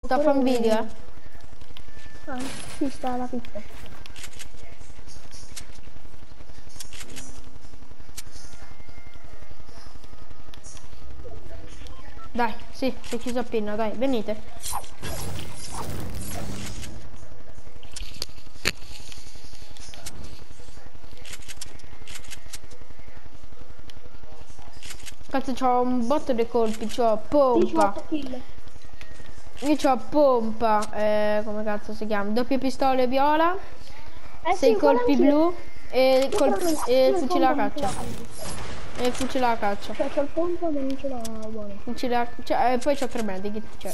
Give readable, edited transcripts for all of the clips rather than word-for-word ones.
Sta fa un video, eh. Ah, sì, sta la pizza. Dai, sì, si è chiuso appena, dai, venite. Cazzo, c'ho un botto di colpi, c'ho pompa. 18 kill. Io c'ho pompa, come cazzo si chiama? Doppie pistole viola, Sì, 6 uguale colpi anch'io. blu e, Io però non... e Io il fucile pompa a non ce caccia. l'ho. E fucile a caccia. Cioè, c'ho il pompa ma non ce l'ho buono. Fucile a cioè, e poi c'ho 3 medikit, cioè.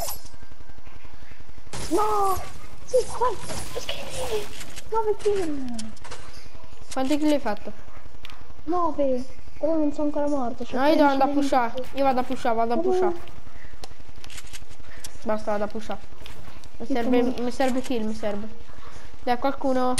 No! Sì, vai! Schifo! 9 kill! Quanti kill hai fatto? 9! Però non sono ancora morto, c'ho No, io devo 13 andare a pushare. nemici. Io vado a pushare, vado a pushare. Basta, vado a pushare. Mi serve kill, mi serve. Dai, qualcuno.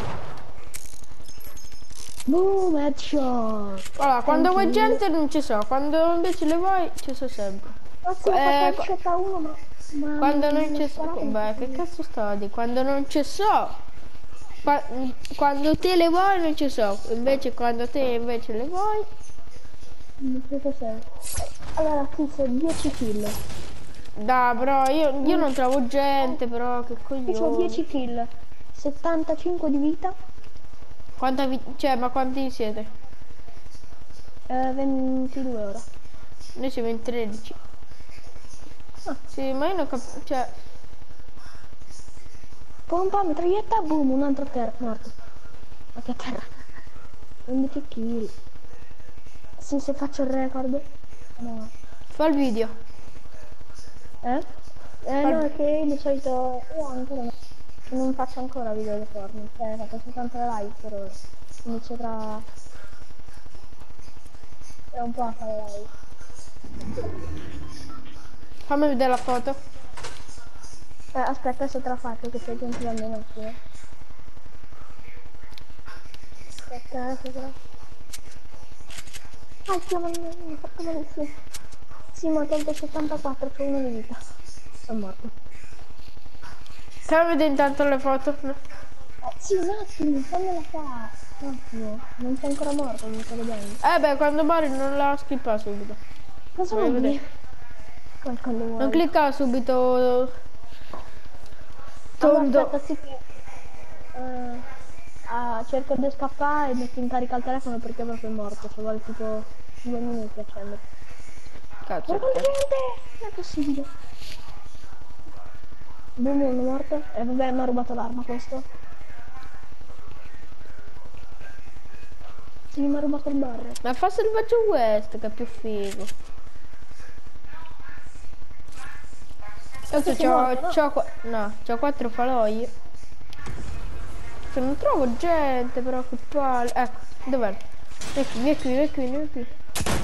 Boom, headshot! Allora, quando Thank vuoi you. gente non ci so, quando invece le vuoi ci so sempre. Ragazzi, ho fatto headshot a uno, ma Quando non mi ha ci so. sparato Beh, che un cazzo sto a dire? Quando non ci so. Quando te le vuoi non ci so. Invece quando te invece le vuoi. non so cos'è. Allora, qui sono 10 kill. Dai, bro, io non trovo gente, però che Io ho coglione. 10 kill, 75 di vita, Cioè, ma quanti siete? 22 ora. Noi siamo in 13. Ah, Sì, ma io non capisco. Cioè. pompa, mitraglietta, boom, un altro a terra, morto. Ok, a terra. 11 kill. Sì, se faccio il record. No. Fa il video. Eh? No, è che di solito io ancora no. Non faccio ancora video di porno, cioè faccio soltanto le live per ora. Inizio tra un po' a fare live. Fammi vedere la foto. Aspetta, se te la faccio che sei dentro da me un attimo. Aspetta, se te la... Ah, sì, ma mi ha fatto malissimo. Sì, ma ho tolto 74, c'ho uno di vita. Sono morto. Fammi vedere intanto le foto. No. Sì, un attimo, fammela fa. Un attimo, non sei ancora morto, mi sto vedendo. Beh, quando muori non la skippa subito. Cosa Voglio vuoi? vedere. Quando Non muori. clicca subito. Allora, Tondo. aspetta, sì che... cerco di scappare e metto in carica il telefono perché è proprio morto. Ci vuole tipo 2 minuti a accendere. Cazzo. Guarda quanta gente! Non è possibile. Boom, uno morto. E vabbè, mi ha rubato l'arma questo. Sì, mi ha rubato il bar. Ma fa Selvaggio West che è più figo. Adesso Sei morto, no? c'ho 4 faloi. Se non trovo gente però che palle. Ecco, dov'è? Vieni qui, vieni qui, vieni qui.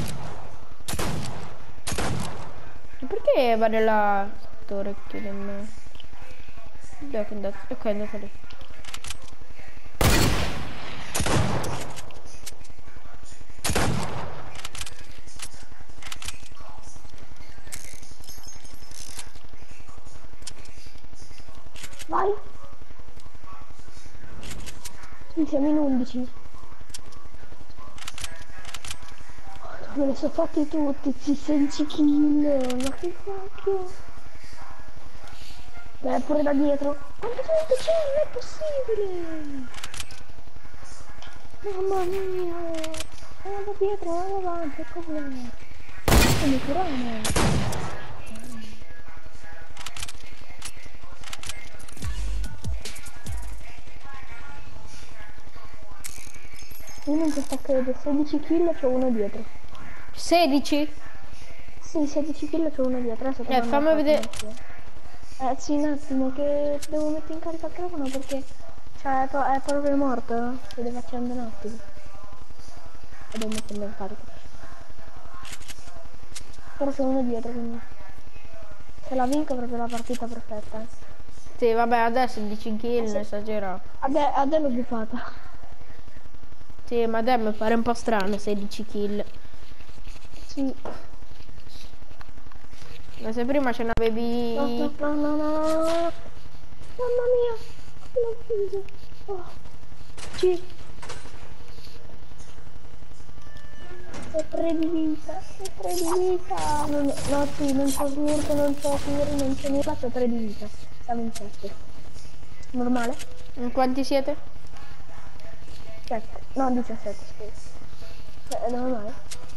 Ma perché vale la... sto orecchio del me? Dove è andato? Ok, è andato lì. Vai! Sì, siamo in 11. Me ne sono fatti tutti, 16 kill. Ma che cacchio? Beh, pure da dietro. Quanta gente c'è? Non è possibile! Mamma mia! Da dietro, avanti, cos'è? Come curano? Io non ci sto credendo, 16 kill c'ho uno dietro. 16? Sì, 16 kill c'ho uno dietro, adesso te Fammi vedere. Sì, un attimo che devo mettere in carica il telefono perché cioè, è proprio morto, si deve accendere un attimo. E devo metterlo in carica. Però c'è uno dietro, quindi se la vinco è proprio la partita perfetta. Sì, vabbè, adesso 10 kill, Sì. esagerato. A te l'ho buffata. Sì, ma a me pare un po' strano 16 kill. Sì. Ma se prima ce No, n'avevi... no, no, no, no, no. Mamma mia, l'ho ucciso. Oh. Sì. Ho 3 di vita, ho 3 di vita. No, sì, non c'ho smirto, non c'ho tir, non c'ho nulla, c'ho 3 di vita. Siamo in 7. Normale? In quanti siete? 7. No, 17, scusa. È normale?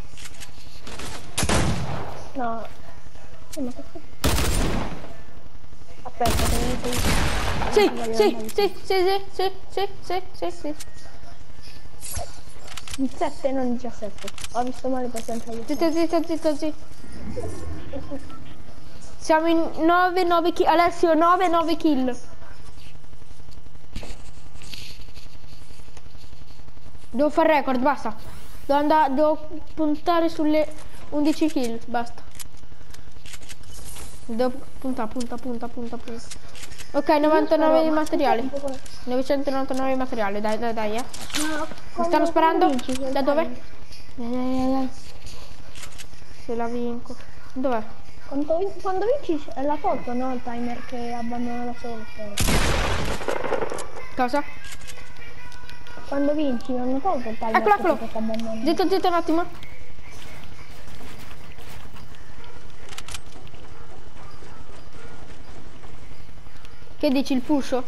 No. Ma che cazzo? Aspetta, che non Sì, voglio sì, andare. sì, sì. Il 7 non 17. Ho visto male per sempre io. Zitto. Siamo in 9 kill. Alessio, 9 kill. Devo fare record, basta. Devo puntare sulle 11 kill, basta. Devo punta. Ok, 99 di materiale. 999 di materiale, dai, eh. Ma Mi stanno sparando? vinci, Da dove? Dai. Se la vinco. Dov'è? Quando vinci è la tolto, no? Il timer che abbandona da solo. Cosa? Quando vinci non hanno tolto il timer Eccolo. che abbandona. Zitto un attimo. Che dici, il pusho?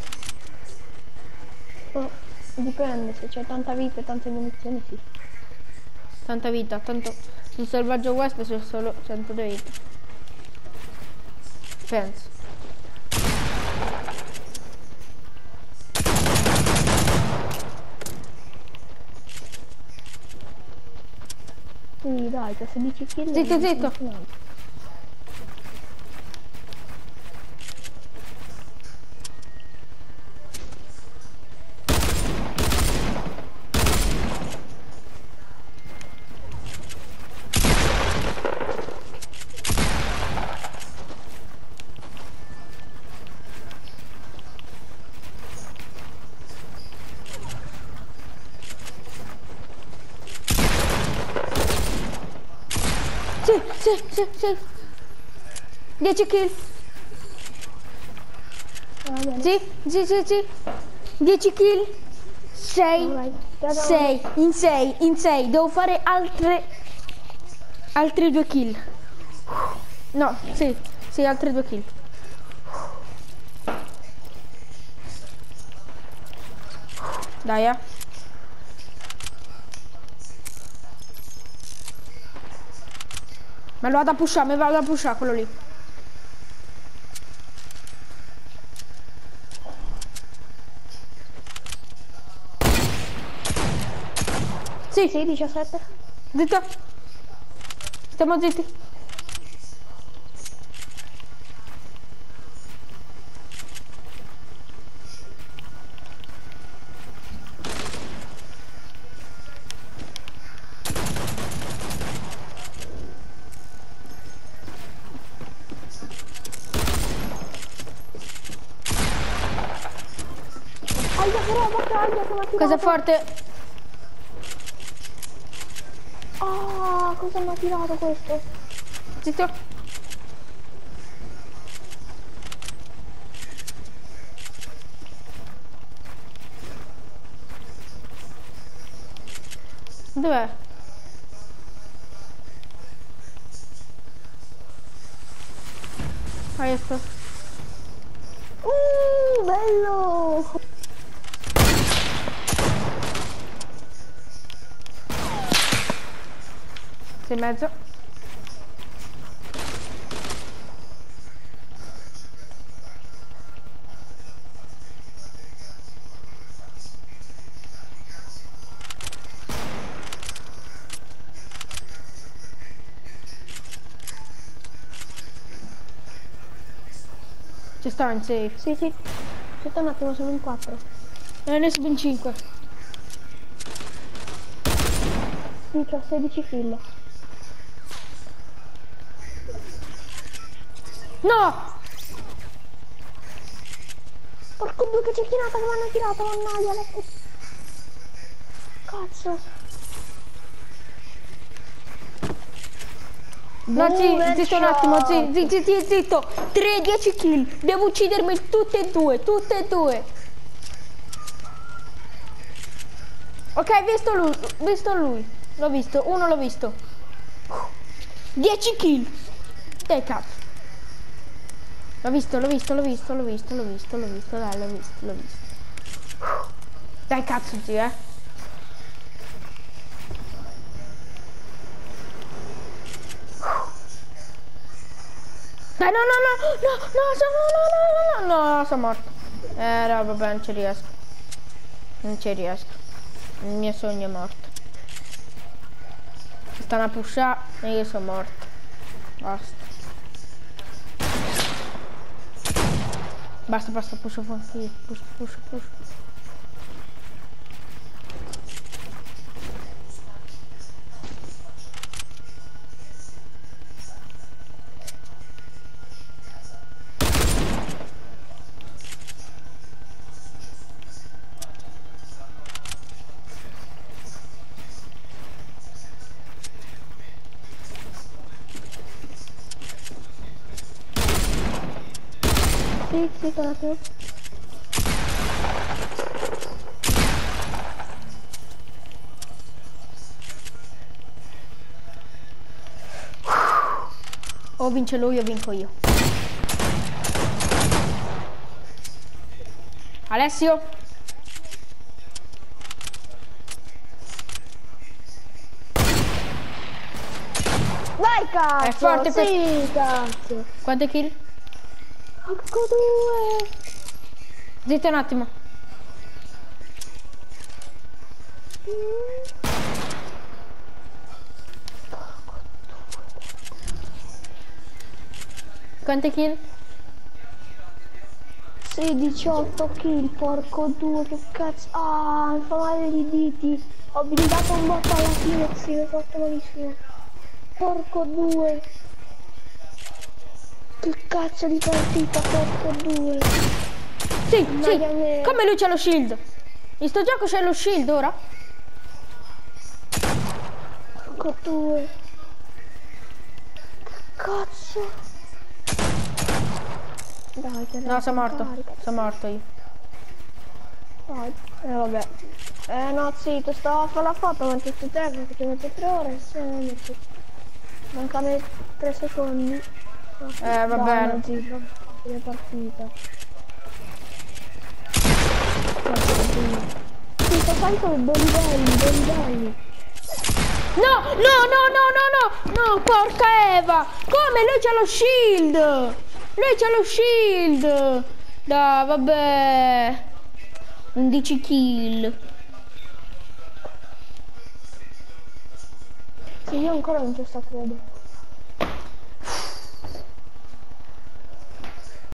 Oh, dipende, se c'è tanta vita e tante munizioni, sì. Tanta vita, tanto in Selvaggio West c'è solo 102 vita. Penso. Sì, dai, che 16 kill. Zitto. Sì. 10 kill. Sì. 10 kill. 6. In 6. Devo fare altri 2 kill. No, sì, altri 2 kill. Dai, eh. Me lo vado a pushare quello lì. Sì, 17. Zitto. Stiamo zitti. Cosa forte. Ah, cosa mi ha tirato questo? Zitto. Dov'è? Ecco. Bello! 6,5. Ci sta in 6. Sì. Aspetta un attimo, sono in 4. Ne sono in 5. Sì, c'ho 16 kill. No! Porco due che cecchinata che mi hanno tirato, mannaggia. Cazzo. No, zitto un attimo, zitto. 10 kill. Devo uccidermi tutte e due. Ok, visto lui. L'ho visto, uno l'ho visto. 10 kill. Dai, cazzo. L'ho visto, dai, l'ho visto. Dai, cazzo, zio, Dai, no, sono morto. No, vabbè, non ci riesco. Il mio sogno è morto. Stanno a pushare e io sono morto. Basta, push fuori. Push. Sì, con la tua. O vince lui o vinco io. Alessio? Vai, cazzo! È forte sì, cazzo! Quante kill? Porco 2! Zitto un attimo. Quante kill? Sì, 18 kill, porco 2, che cazzo. Ah, mi fa male i diti. Ho blindato un botto alla fine, sì, mi ha fatto malissimo. Porco 2. Che cazzo di partita, porco 2. Sì. Come lui c'ha lo shield? In sto gioco c'è lo shield ora? Porco 2. Che cazzo. Dai, che No, sono morto io. Dai, vabbè. No, zitto, stavo a fare la foto mentre tu te, perché ci metto 3 ore, mancano 3 secondi. Va bene. No, zitto, la partita. Zitto, fai con 2 livelli. No, porca Eva! Come? Lui c'ha lo shield! Dai, vabbè. 11 kill. Sì, io ancora non ci sto credendo.